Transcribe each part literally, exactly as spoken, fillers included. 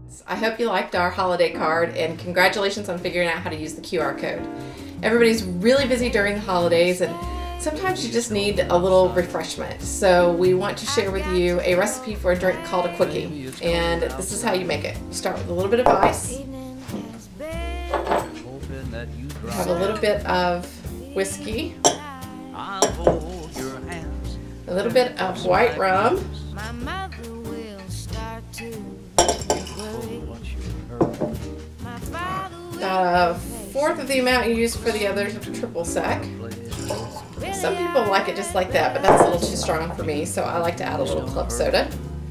I hope you liked our holiday card, and congratulations on figuring out how to use the Q R code. Everybody's really busy during the holidays, and sometimes you just need a little refreshment. So we want to share with you a recipe for a drink called a quickie, and this is how you make it. You start with a little bit of ice, have a little bit of whiskey, a little bit of white rum, about a fourth of the amount you use for the other triple sec. Some people like it just like that, but that's a little too strong for me, so I like to add a little club soda.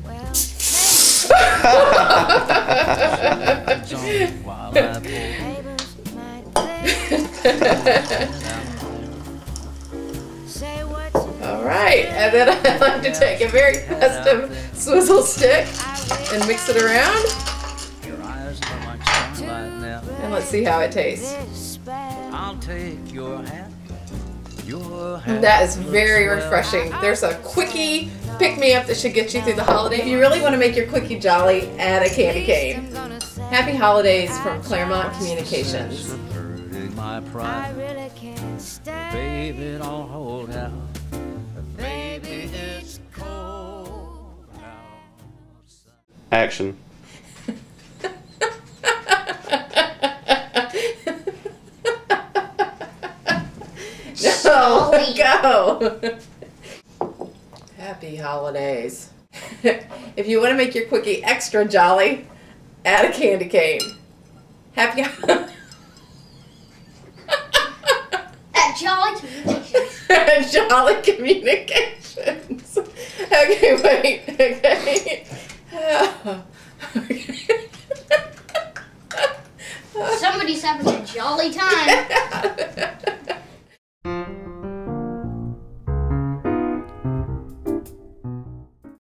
Alright, and then I like to take a very festive swizzle stick and mix it around. And let's see how it tastes. That is very refreshing. There's a quickie pick-me-up that should get you through the holiday. If you really want to make your quickie jolly, add a candy cane. Happy holidays from Claremont Communications. Action. No, go. Happy holidays. If you want to make your quickie extra jolly, add a candy cane. Happy At Jolly Communications. Jolly Communications. Okay, wait. Okay. Somebody's having a jolly time.